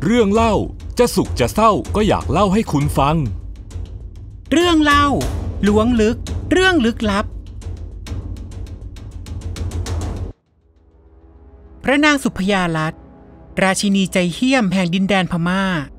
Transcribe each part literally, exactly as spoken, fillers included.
เรื่องเล่าจะสุขจะเศร้าก็อยากเล่าให้คุณฟังเรื่องเล่าล้วงลึกเรื่องลึกลับพระนางสุพยาลัตน์ราชินีใจเหี้ยมแห่งดินแดนพม่า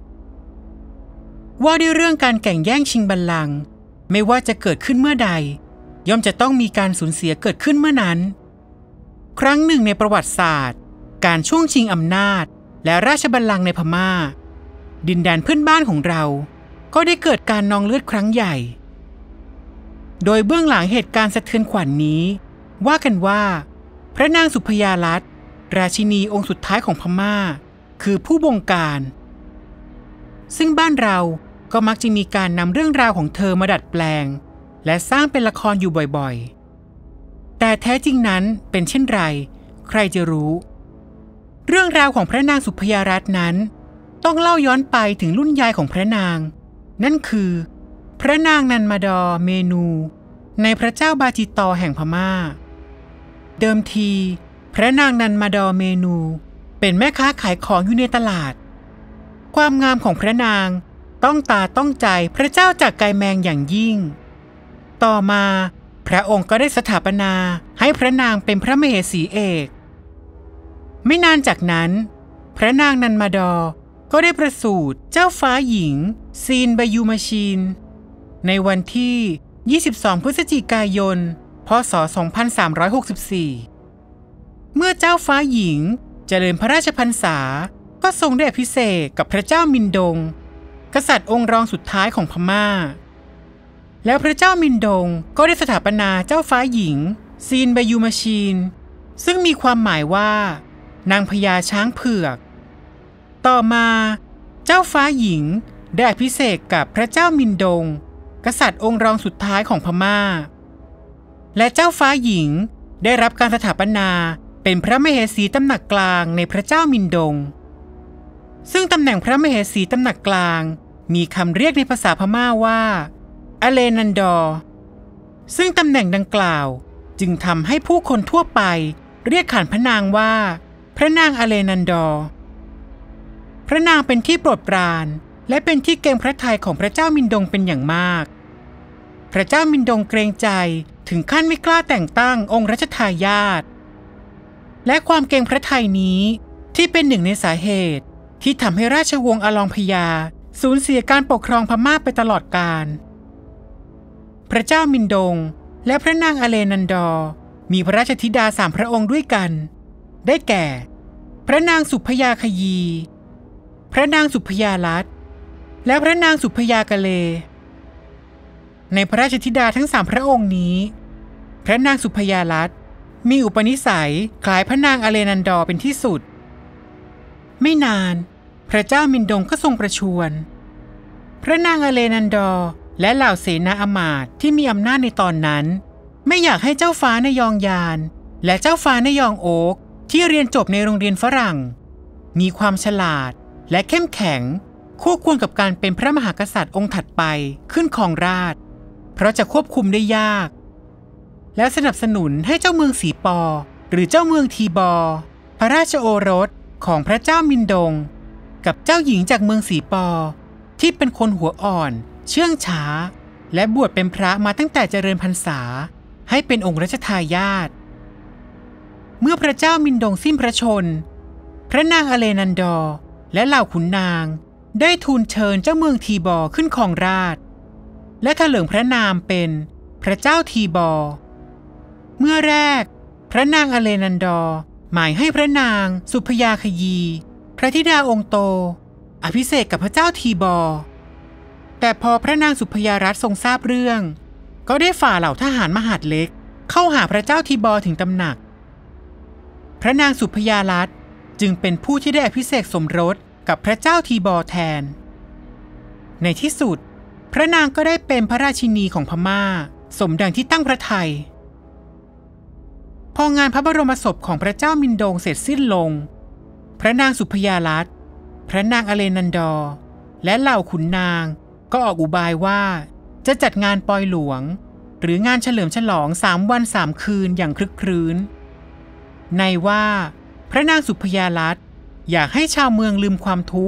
ว่าด้วยเรื่องการแข่งแย่งชิงบัลลังก์ไม่ว่าจะเกิดขึ้นเมื่อใดย่อมจะต้องมีการสูญเสียเกิดขึ้นเมื่อนั้นครั้งหนึ่งในประวัติศาสตร์การช่วงชิงอำนาจและราชบัลลังก์ในพม่าดินแดนเพื่อนบ้านของเราก็ได้เกิดการนองเลือดครั้งใหญ่โดยเบื้องหลังเหตุการณ์สะเทือนขวัญ น, นี้ว่ากันว่าพระนางสุพยาลัตน์ราชินีองค์สุดท้ายของพม่าคือผู้บงการซึ่งบ้านเราก็มักจะมีการนำเรื่องราวของเธอมาดัดแปลงและสร้างเป็นละครอยู่บ่อยๆแต่แท้จริงนั้นเป็นเช่นไรใครจะรู้เรื่องราวของพระนางสุพยาลัตน์นั้นต้องเล่าย้อนไปถึงรุ่นยายของพระนางนั่นคือพระนางนันมาดอร์เมนูในพระเจ้าบาจิตอแห่งพม่าเดิมทีพระนางนันมาดอร์เมนูเป็นแม่ค้าขายของอยู่ในตลาดความงามของพระนางต้องตาต้องใจพระเจ้าจักรไกแมงอย่างยิ่งต่อมาพระองค์ก็ได้สถาปนาให้พระนางเป็นพระมเหสีเอกไม่นานจากนั้นพระนางนันมาดอร์ก็ได้ประสูติเจ้าฟ้าหญิงซีนบายูมาชินในวันที่ยี่สิบสองพฤศจิกายนพ.ศ. สองพันสามร้อยหกสิบสี่เมื่อเจ้าฟ้าหญิงเจริญพระราชพรรษาก็ทรงได้อภิเษกกับพระเจ้ามินดงกษัตริย์องค์รองสุดท้ายของพม่าแล้วพระเจ้ามินดงก็ได้สถาปนาเจ้าฟ้าหญิงซีนบายูมาชินซึ่งมีความหมายว่านางพญาช้างเผือกต่อมาเจ้าฟ้าหญิงได้อภิเษกกับพระเจ้ามินดงกษัตริย์องค์รองสุดท้ายของพม่าและเจ้าฟ้าหญิงได้รับการสถาปนาเป็นพระมเหสีตำหนักกลางในพระเจ้ามินดงซึ่งตำแหน่งพระมเหสีตำหนักกลางมีคำเรียกในภาษาพม่าว่าอเลนันดอร์ซึ่งตำแหน่งดังกล่าวจึงทำให้ผู้คนทั่วไปเรียกขานพระนางว่าพระนางอเลนันดอร์พระนางเป็นที่โปรดปรานและเป็นที่เกรงพระทัยของพระเจ้ามินดงเป็นอย่างมากพระเจ้ามินดงเกรงใจถึงขั้นไม่กล้าแต่งตั้งองค์รัชทายาทและความเกรงพระทัยนี้ที่เป็นหนึ่งในสาเหตุที่ทำให้ราชวงศ์อลองพญาสูญเสียการปกครองพม่าไปตลอดกาลพระเจ้ามินดงและพระนางอเลนันดอร์มีพระราชธิดาสามพระองค์ด้วยกันได้แก่พระนางสุพยาคยีพระนางสุพยาลัตน์และพระนางสุพยากะเลในพระราชธิดาทั้งสามพระองค์นี้พระนางสุพยาลัตน์มีอุปนิสัยคล้ายพระนางอเลนันดอร์เป็นที่สุดไม่นานพระเจ้ามินดงก็ทรงประชวรพระนางอเลนันดอร์และเหล่าเสนาอมาตย์ที่มีอำนาจในตอนนั้นไม่อยากให้เจ้าฟ้านยองยานและเจ้าฟ้านยองโอ๊กที่เรียนจบในโรงเรียนฝรั่งมีความฉลาดและเข้มแข็งคู่ควรกับการเป็นพระมหากษัตริย์องค์ถัดไปขึ้นครองราชย์เพราะจะควบคุมได้ยากแล้วสนับสนุนให้เจ้าเมืองสีปอหรือเจ้าเมืองทีบอพระราชโอรสของพระเจ้ามินดงกับเจ้าหญิงจากเมืองสีปอที่เป็นคนหัวอ่อนเชื่องช้าและบวชเป็นพระมาตั้งแต่เจริญพรรษาให้เป็นองค์รัชทายาทเมื่อพระเจ้ามินดงสิ้นพระชนพระนางอเลนันดอร์และเหล่าขุนนางได้ทูลเชิญเจ้าเมืองทีบอขึ้นครองราชย์และถลิงพระนามเป็นพระเจ้าทีบอเมื่อแรกพระนางอเลนันดอร์หมายให้พระนางสุพยาคยีพระธิดาองค์โตอภิเษกกับพระเจ้าทีบอแต่พอพระนางสุพยาลัตน์ทรงทราบเรื่องก็ได้ฝ่าเหล่าทหารมหาดเล็กเข้าหาพระเจ้าทีบอถึงตำหนักพระนางสุพยาลัตน์จึงเป็นผู้ที่ได้อภิเษกสมรสกับพระเจ้าทีบอแทนในที่สุดพระนางก็ได้เป็นพระราชินีของพม่าสมดังที่ตั้งพระทัยพองานพระบรมศพของพระเจ้ามินดงเสร็จสิ้นลงพระนางสุพยาลัตน์พระนางอเลนันดอร์และเหล่าขุนนางก็ออกอุบายว่าจะจัดงานปอยหลวงหรืองานเฉลิมฉลองสามวันสามคืนอย่างครึกครื้นในว่าพระนางสุพยาลัตน์อยากให้ชาวเมืองลืมความทุกข์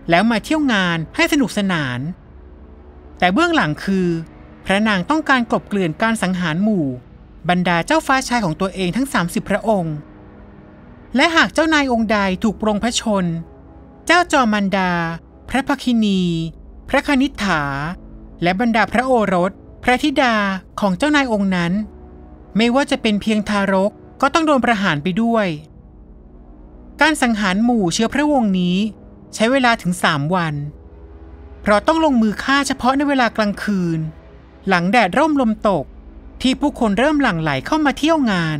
แล้วมาเที่ยวงานให้สนุกสนานแต่เบื้องหลังคือพระนางต้องการกลบเกลื่อนการสังหารหมู่บรรดาเจ้าฟ้าชายของตัวเองทั้งสามสิบพระองค์และหากเจ้านายองค์ใดถูกปรงพระชนเจ้าจอมันดาพระภคินี พระคณิษฐาและบรรดาพระโอรสพระธิดาของเจ้านายองค์นั้นไม่ว่าจะเป็นเพียงทารกก็ต้องโดนประหารไปด้วยการสังหารหมู่เชื้อพระวงศ์นี้ใช้เวลาถึงสามวันเพราะต้องลงมือฆ่าเฉพาะในเวลากลางคืนหลังแดดร่มลมตกที่ผู้คนเริ่มหลั่งไหลเข้ามาเที่ยวงาน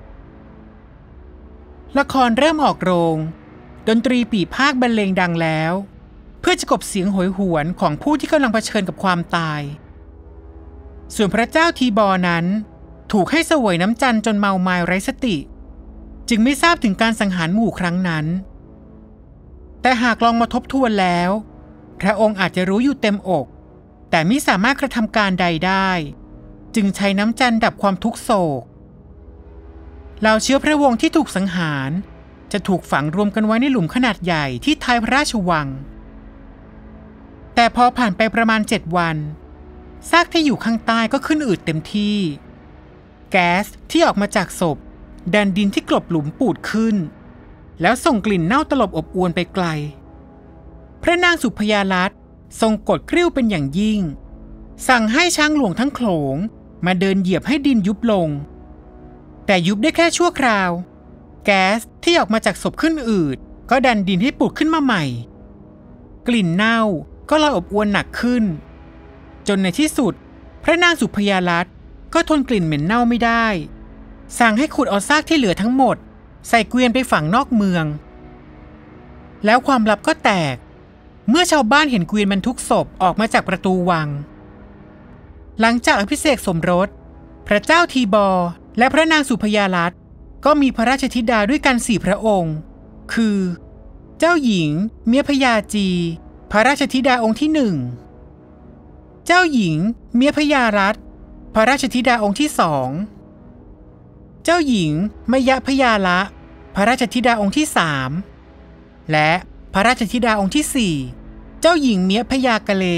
ละครเริ่มออกโรงดนตรีปี่พากบรรเลงดังแล้วเพื่อจะกลบเสียงโหยหวนของผู้ที่กำลังเผชิญกับความตายส่วนพระเจ้าทีบอร์นั้นถูกให้เสวยน้ำจันทร์จนเมามายไร้สติจึงไม่ทราบถึงการสังหารหมู่ครั้งนั้นแต่หากลองมาทบทวนแล้วพระองค์อาจจะรู้อยู่เต็มอกแต่ไม่สามารถกระทำการใดได้จึงใช้น้ำจันทร์ดับความทุกโศกเหล่าเชื้อพระวงศ์ที่ถูกสังหารจะถูกฝังรวมกันไว้ในหลุมขนาดใหญ่ที่ท้ายพระราชวังแต่พอผ่านไปประมาณเจ็ดวันซากที่อยู่ข้างใต้ก็ขึ้นอืดเต็มที่แก๊สที่ออกมาจากศพดันดินที่กลบหลุมปูดขึ้นแล้วส่งกลิ่นเน่าตลบอบอวนไปไกลพระนางสุพยาลัตน์ทรงกดกริ้วเป็นอย่างยิ่งสั่งให้ช้างหลวงทั้งโขลงมาเดินเหยียบให้ดินยุบลงแต่ยุบได้แค่ชั่วคราวแก๊สที่ออกมาจากศพขึ้นอืดก็ดันดินให้ปูดขึ้นมาใหม่กลิ่นเน่าก็ลอยอบอวนหนักขึ้นจนในที่สุดพระนางสุพยาลัตน์ก็ทนกลิ่นเหม็นเน่าไม่ได้สั่งให้ขุดเอาซากที่เหลือทั้งหมดใส่เกวียนไปฝังนอกเมืองแล้วความลับก็แตกเมื่อชาวบ้านเห็นเกวียนบรรทุกศพออกมาจากประตูวังหลังจากอภิเษกสมรสพระเจ้าทีบอร์และพระนางสุพยาลัตน์ก็มีพระราชธิดาด้วยกันสี่พระองค์คือเจ้าหญิงเมียพญาจีพระราชธิดาองค์ที่หนึ่งเจ้าหญิงเมียพญารัตน์พระราชธิดาองค์ที่สองเจ้าหญิงมยะพญาละพระราชธิดาองค์ที่สามและพระราชธิดาองค์ที่สี่เจ้าหญิงเมียพญากะเล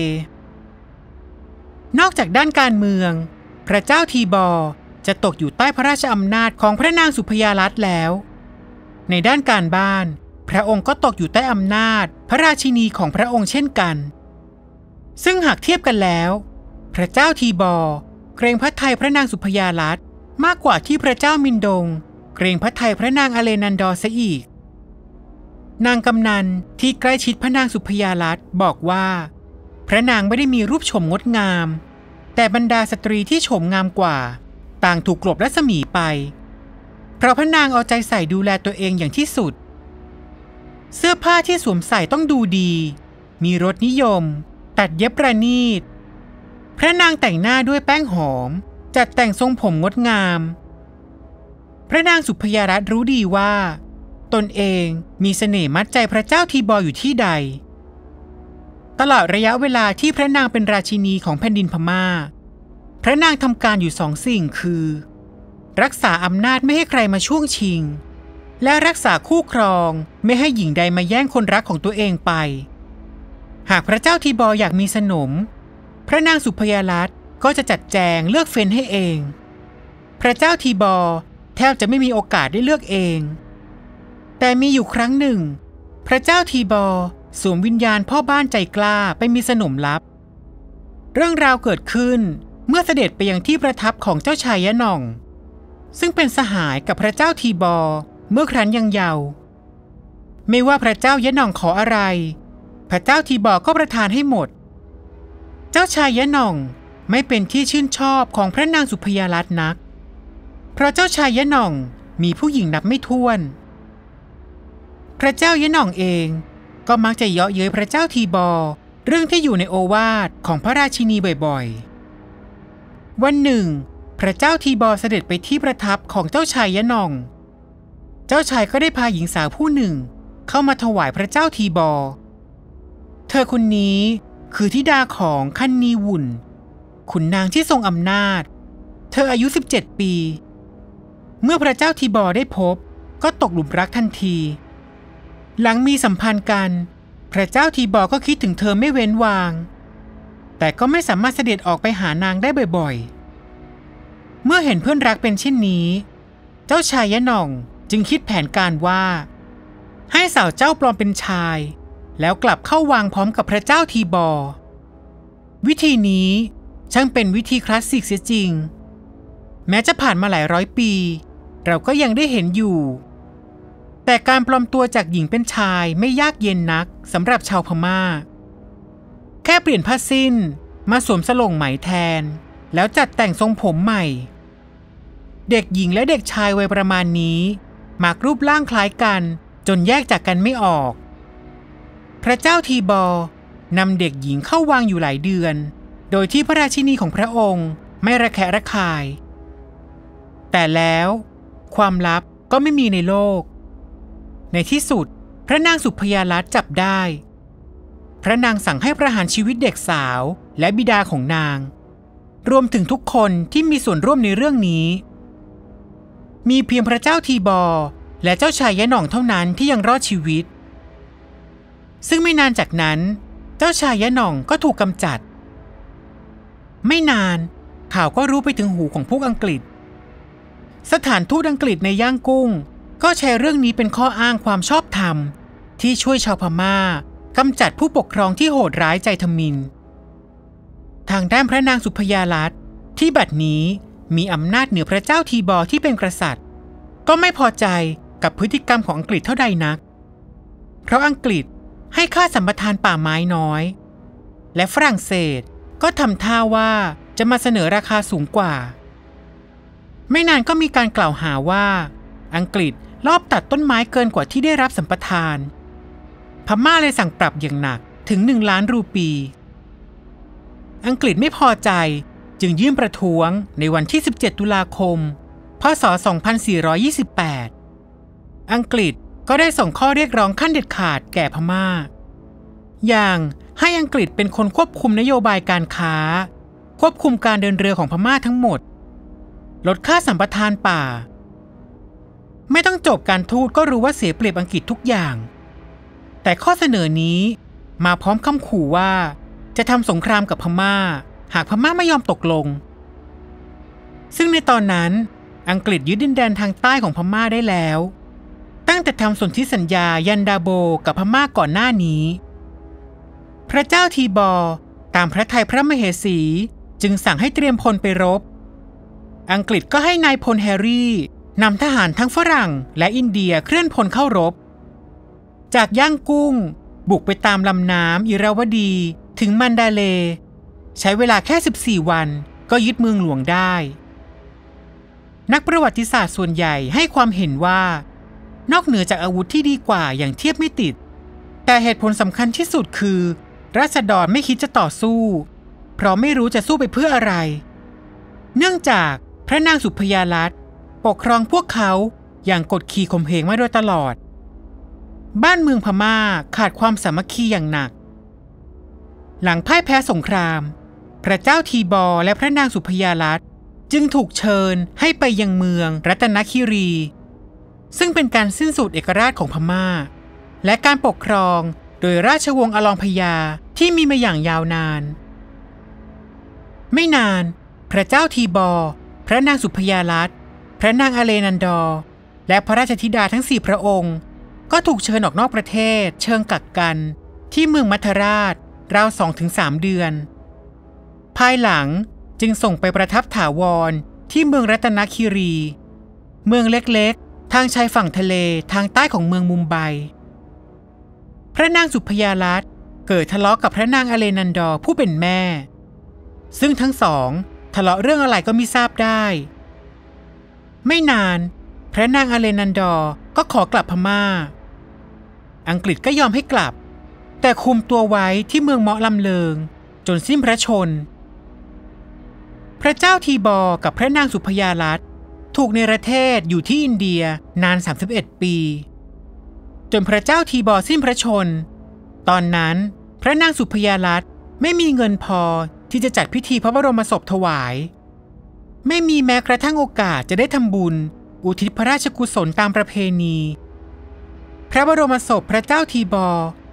นอกจากด้านการเมืองพระเจ้าทีบอร์จะตกอยู่ใต้พระราชอำนาจของพระนางสุพยาลัตน์แล้วในด้านการบ้านพระองค์ก็ตกอยู่ใต้อำนาจพระราชินีของพระองค์เช่นกันซึ่งหากเทียบกันแล้วพระเจ้าทีบอร์เกรงพระทัยพระนางสุพยาลัตน์มากกว่าที่พระเจ้ามินดงเกรงพระทัยพระนางอเลนันดอร์เสียอีกนางกำนันที่ใกล้ชิดพระนางสุพยาลัตน์บอกว่าพระนางไม่ได้มีรูปโฉมงดงามแต่บรรดาสตรีที่โฉมงามกว่าต่างถูกกลบรัศมีไปเพราะพระนางเอาใจใส่ดูแลตัวเองอย่างที่สุดเสื้อผ้าที่สวมใส่ต้องดูดีมีรสนิยมตัดเย็บประณีตพระนางแต่งหน้าด้วยแป้งหอมจัดแต่งทรงผมงดงามพระนางสุพยาลัตน์รู้ดีว่าตนเองมีเสน่ห์มัดใจพระเจ้าทีบอร์อยู่ที่ใดตลอดระยะเวลาที่พระนางเป็นราชินีของแผ่นดินพม่าพระนางทำการอยู่สองสิ่งคือรักษาอำนาจไม่ให้ใครมาช่วงชิงและรักษาคู่ครองไม่ให้หญิงใดมาแย่งคนรักของตัวเองไปหากพระเจ้าทีบอร์อยากมีสนมพระนางสุพยาลัตน์ก็จะจัดแจงเลือกเฟ้นให้เองพระเจ้าทีบอร์แทบจะไม่มีโอกาสได้เลือกเองแต่มีอยู่ครั้งหนึ่งพระเจ้าทีบอร์สวมวิญญาณพ่อบ้านใจกล้าไปมีสนมลับเรื่องราวเกิดขึ้นเมื่อเสด็จไปยังที่ประทับของเจ้าชายยะหน่องซึ่งเป็นสหายกับพระเจ้าทีบอร์เมื่อครั้นยังเยาว์ไม่ว่าพระเจ้ายะหน่องขออะไรพระเจ้าทีบอร์ก็ประทานให้หมดเจ้าชายยะหน่องไม่เป็นที่ชื่นชอบของพระนางสุพยาลัตน์นักเพราะเจ้าชายยะหน่องมีผู้หญิงนับไม่ถ้วนพระเจ้ายะหน่องเองก็มักจะเยาะเย้ยพระเจ้าทีบอร์เรื่องที่อยู่ในโอวาทของพระราชินีบ่อยๆวันหนึ่งพระเจ้าทีบอร์เสด็จไปที่ประทับของเจ้าชายยะหน่องเจ้าชายก็ได้พาหญิงสาวผู้หนึ่งเข้ามาถวายพระเจ้าทีบอร์เธอคนนี้คือธิดาของคันนีวุ่นขุนนางที่ทรงอำนาจเธออายุสิบเจ็ดปีเมื่อพระเจ้าทีบอร์ได้พบก็ตกหลุมรักทันทีหลังมีสัมพันธ์กันพระเจ้าทีบอร์ก็คิดถึงเธอไม่เว้นวางแต่ก็ไม่สามารถเสด็จออกไปหานางได้บ่อยๆเมื่อเห็นเพื่อนรักเป็นเช่นนี้เจ้าชายยะหน่องจึงคิดแผนการว่าให้สาวเจ้าปลอมเป็นชายแล้วกลับเข้าวังพร้อมกับพระเจ้าทีบอร์วิธีนี้ช่างเป็นวิธีคลาสสิกเสียจริงแม้จะผ่านมาหลายร้อยปีเราก็ยังได้เห็นอยู่แต่การปลอมตัวจากหญิงเป็นชายไม่ยากเย็นนักสำหรับชาวพม่าแค่เปลี่ยนผ้าสิ้นมาสวมสลงไหมแทนแล้วจัดแต่งทรงผมใหม่เด็กหญิงและเด็กชายวัยประมาณนี้มักรูปร่างคล้ายกันจนแยกจากกันไม่ออกพระเจ้าทีบอร์นำเด็กหญิงเข้าวังอยู่หลายเดือนโดยที่พระราชินีของพระองค์ไม่ระแคะระคายแต่แล้วความลับก็ไม่มีในโลกในที่สุดพระนางสุพยาลัตจับได้พระนางสั่งให้ประหารชีวิตเด็กสาวและบิดาของนางรวมถึงทุกคนที่มีส่วนร่วมในเรื่องนี้มีเพียงพระเจ้าทีบอร์และเจ้าชายยะหน่องเท่านั้นที่ยังรอดชีวิตซึ่งไม่นานจากนั้นเจ้าชายยะหน่องก็ถูกกำจัดไม่นานข่าวก็รู้ไปถึงหูของพวกอังกฤษสถานทูตอังกฤษในย่างกุ้งก็ใช้เรื่องนี้เป็นข้ออ้างความชอบธรรมที่ช่วยชาวพม่ากำจัดผู้ปกครองที่โหดร้ายใจทมิฬทางด้านพระนางสุพยาลัตที่บัดนี้มีอำนาจเหนือพระเจ้าทีบอร์ที่เป็นกษัตริย์ก็ไม่พอใจกับพฤติกรรมของอังกฤษเท่าใดนักเพราะอังกฤษให้ค่าสัมปทานป่าไม้น้อยและฝรั่งเศสก็ทำท่าว่าจะมาเสนอราคาสูงกว่าไม่นานก็มีการกล่าวหาว่าอังกฤษลอบตัดต้นไม้เกินกว่าที่ได้รับสัมปทานพม่าเลยสั่งปรับอย่างหนักถึงหนึ่งล้านรูปีอังกฤษไม่พอใจจึงยื่นประท้วงในวันที่สิบเจ็ดตุลาคมพ.ศ. สองพันสี่ร้อยยี่สิบแปดอังกฤษก็ได้ส่งข้อเรียกร้องขั้นเด็ดขาดแก่พม่าอย่างให้อังกฤษเป็นคนควบคุมนโยบายการค้าควบคุมการเดินเรือของพม่าทั้งหมดลดค่าสัมปทานป่าไม่ต้องจบการทูตก็รู้ว่าเสียเปรียบอังกฤษทุกอย่างแต่ข้อเสนอนี้มาพร้อมคำขู่ว่าจะทำสงครามกับพม่าหากพม่าไม่ยอมตกลงซึ่งในตอนนั้นอังกฤษยึดดินแดนทางใต้ของพม่าได้แล้วตั้งแต่ทำสนธิสัญญายันดาโบกับพม่าก่อนหน้านี้พระเจ้าทีบอร์ตามพระทัยพระมเหสีจึงสั่งให้เตรียมพลไปรบอังกฤษก็ให้นายพลแฮร์รี่นำทหารทั้งฝรั่งและอินเดียเคลื่อนพลเข้ารบจากย่างกุ้งบุกไปตามลำน้ำอิราวดีถึงมันดาเลใช้เวลาแค่สิบสี่วันก็ยึดเมืองหลวงได้นักประวัติศาสตร์ส่วนใหญ่ให้ความเห็นว่านอกเหนือจากอาวุธที่ดีกว่าอย่างเทียบไม่ติดแต่เหตุผลสำคัญที่สุดคือราษฎรไม่คิดจะต่อสู้เพราะไม่รู้จะสู้ไปเพื่ออะไรเนื่องจากพระนางสุพยาลัตปกครองพวกเขาอย่างกดขี่ข่มเหงมาโดยตลอดบ้านเมืองพม่าขาดความสามัคคีอย่างหนักหลังพ่ายแพ้สงครามพระเจ้าทีบอร์และพระนางสุพยาลัตจึงถูกเชิญให้ไปยังเมืองรัตนคิรีซึ่งเป็นการสิ้นสุดเอกราชของพม่าและการปกครองโดยราชวงศ์อลองพญาที่มีมาอย่างยาวนานไม่นานพระเจ้าทีบอร์พระนางสุพยาลัตพระนางอเลนันดอร์และพระราชธิดาทั้งสี่พระองค์ก็ถูกเชิญออกนอกประเทศเชิงกักกันที่เมืองมัทราชราว สองถึงสาม เดือนภายหลังจึงส่งไปประทับถาวรที่เมืองรัตนคิรีเมืองเล็กๆทางชายฝั่งทะเลทางใต้ของเมืองมุมไบพระนางสุพยาลัตเกิดทะเลาะกับพระนางอเลนันดอร์ผู้เป็นแม่ซึ่งทั้งสองทะเลาะเรื่องอะไรก็มิทราบได้ไม่นานพระนางอเลนันดอร์ก็ขอกลับพม่าอังกฤษก็ยอมให้กลับแต่คุมตัวไว้ที่เมืองเมาะลำเลิงจนสิ้นพระชนม์พระเจ้าทีบอร์กับพระนางสุพยาลัตถูกเนรเทศอยู่ที่อินเดียนานสามสิบเอ็ดปีจนพระเจ้าทีบอร์สิ้นพระชนม์ตอนนั้นพระนางสุพยาลัตไม่มีเงินพอที่จะจัดพิธีพระบรมศพถวายไม่มีแม้กระทั่งโอกาสจะได้ทำบุญอุทิศพระราชกุศลตามประเพณีพระบรมศพพระเจ้าทีบอร์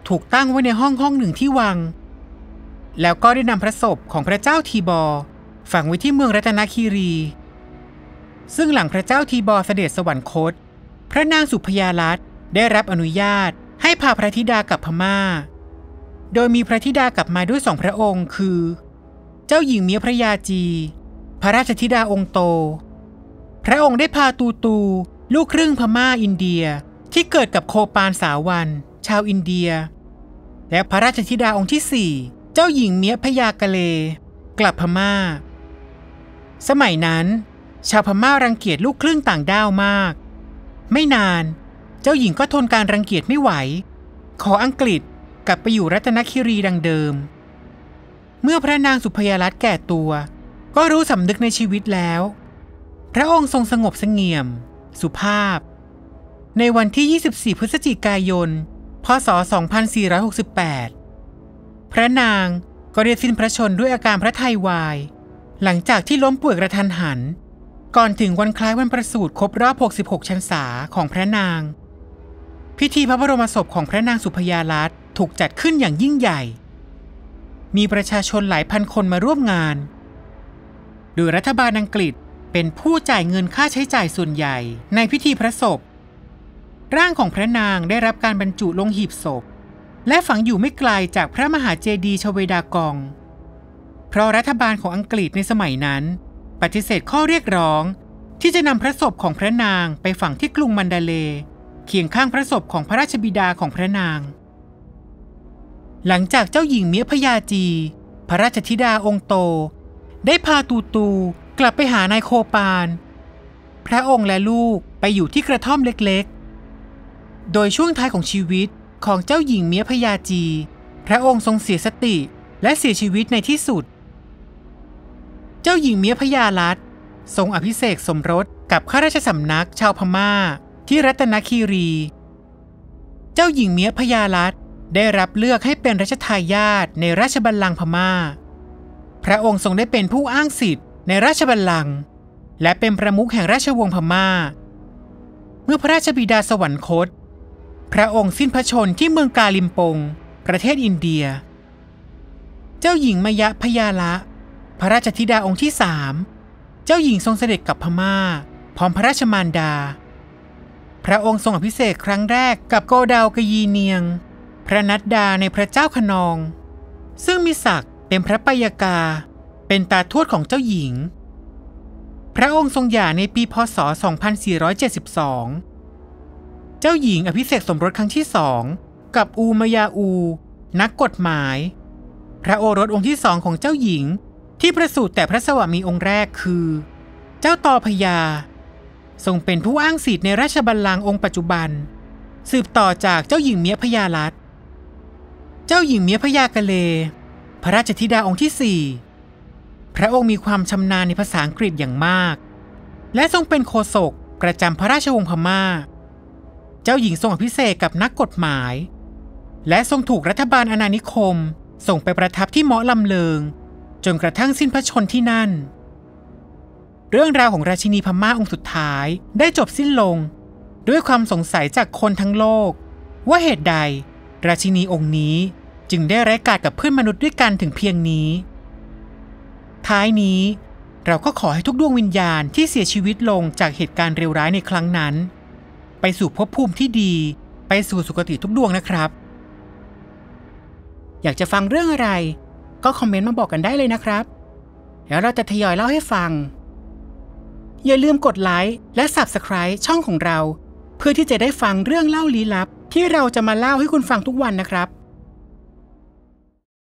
ถูกตั้งไว้ในห้องห้องหนึ่งที่วังแล้วก็ได้นำพระศพของพระเจ้าทีบอร์ฝังไว้ที่เมืองรัตนคีรีซึ่งหลังพระเจ้าทีบอร์เสด็จสวรรคตพระนางสุพยาลัตน์ได้รับอนุญาตให้พาพระธิดากลับพม่าโดยมีพระธิดากลับมาด้วยสองพระองค์คือเจ้าหญิงเมียพระยาจีพระราชธิดาองค์โตพระองค์ได้พาตูตูลูกครึ่งพม่าอินเดียที่เกิดกับโคปานสาวันชาวอินเดียและพระราชธิดาองค์ที่สี่เจ้าหญิงเมียพยากะเลกลับพม่าสมัยนั้นชาวพม่ารังเกียจลูกครึ่งต่างด้าวมากไม่นานเจ้าหญิงก็ทนการรังเกียจไม่ไหวขออังกฤษกลับไปอยู่รัตนคีรีดังเดิมเมื่อพระนางสุพยาลัตน์แก่ตัวก็รู้สำนึกในชีวิตแล้วพระองค์ทรงสงบเสงี่ยมสุภาพในวันที่ยี่สิบสี่พฤศจิกายนพ.ศ. สองพันสี่ร้อยหกสิบแปดพระนางก็ได้สิ้นพระชนม์ด้วยอาการพระทัยวายหลังจากที่ล้มป่วยกระทันหันก่อนถึงวันคล้ายวันประสูติครบรอบหกสิบหกพรรษาของพระนางพิธีพระบรมศพของพระนางสุพยาลัตน์ถูกจัดขึ้นอย่างยิ่งใหญ่มีประชาชนหลายพันคนมาร่วมงานโดยรัฐบาลอังกฤษเป็นผู้จ่ายเงินค่าใช้จ่ายส่วนใหญ่ในพิธีพระศพร่างของพระนางได้รับการบรรจุลงหีบศพและฝังอยู่ไม่ไกลจากพระมหาเจดีย์ชเวดากองเพราะรัฐบาลของอังกฤษในสมัยนั้นปฏิเสธข้อเรียกร้องที่จะนำพระศพของพระนางไปฝังที่กรุงมันดาเลย์เคียงข้างพระศพของพระราชบิดาของพระนางหลังจากเจ้าหญิงเมียพยาจีพระราชธิดาองค์โตได้พาตูตูกลับไปหานายโคปานพระองค์และลูกไปอยู่ที่กระท่อมเล็กๆโดยช่วงท้ายของชีวิตของเจ้าหญิงเมียพยาจีพระองค์ทรงเสียสติและเสียชีวิตในที่สุดเจ้าหญิงเมียพยาลัตน์ทรงอภิเษกสมรสกับข้าราชสำนักชาวพม่าที่รัตนคีรีเจ้าหญิงเมียพยาลัตน์ได้รับเลือกให้เป็นรัชทายาทในราชบัลลังก์พม่าพระองค์ทรงได้เป็นผู้อ้างสิทธิ์ในราชบัลลังก์และเป็นประมุขแห่งราชวงศ์พม่าเมื่อพระราชบิดาสวรรคตพระองค์สิ้นพระชนม์ที่เมืองกาลิมปงประเทศอินเดียเจ้าหญิงมยะพยาละพระราชธิดาองค์ที่สามเจ้าหญิงทรงเสด็จกลับพม่าพร้อมพระราชมารดาพระองค์ทรงอภิเษกครั้งแรกกับโกดาวกยีเนียงพระนัดดาในพระเจ้าคะนองซึ่งมีศักดิ์เป็นพระปัยกาเป็นตาทวดของเจ้าหญิงพระองค์ทรงหย่าในปีพ.ศ. สองพันสี่ร้อยเจ็ดสิบสองเจ้าหญิงอภิเษกสมรสครั้งที่สองกับอูมยาอูนักกฎหมายพระโอรสองค์ที่สองของเจ้าหญิงที่ประสูติแต่พระสวามีองค์แรกคือเจ้าตอพญาทรงเป็นผู้อ้างสิทธิ์ในราชบัลลังก์องค์ปัจจุบันสืบต่อจากเจ้าหญิงเมียพยาลัตน์เจ้าหญิงเมียพยากะเลพระราชธิดาองค์ที่สี่พระองค์มีความชำนาญในภาษาอังกฤษอย่างมากและทรงเป็นโฆษกประจำพระราชวงศ์พม่าเจ้าหญิงทรงอภิเษกกับนักกฎหมายและทรงถูกรัฐบาลอาณานิคมส่งไปประทับที่เมาะลำเลิงจนกระทั่งสิ้นพระชนม์ที่นั่นเรื่องราวของราชินีพม่าองค์สุดท้ายได้จบสิ้นลงด้วยความสงสัยจากคนทั้งโลกว่าเหตุใดราชินีองค์นี้จึงได้ไร้กาจกับเพื่อนมนุษย์ด้วยกันถึงเพียงนี้ท้ายนี้เราก็ขอให้ทุกดวงวิญญาณที่เสียชีวิตลงจากเหตุการณ์เลวร้ายในครั้งนั้นไปสู่ภพภูมิที่ดีไปสู่สุคติทุกดวงนะครับอยากจะฟังเรื่องอะไรก็คอมเมนต์มาบอกกันได้เลยนะครับแล้วเราจะทยอยเล่าให้ฟังอย่าลืมกดไลค์และ ซับสไครบ์ ช่องของเราเพื่อที่จะได้ฟังเรื่องเล่าลี้ลับที่เราจะมาเล่าให้คุณฟังทุกวันนะครับ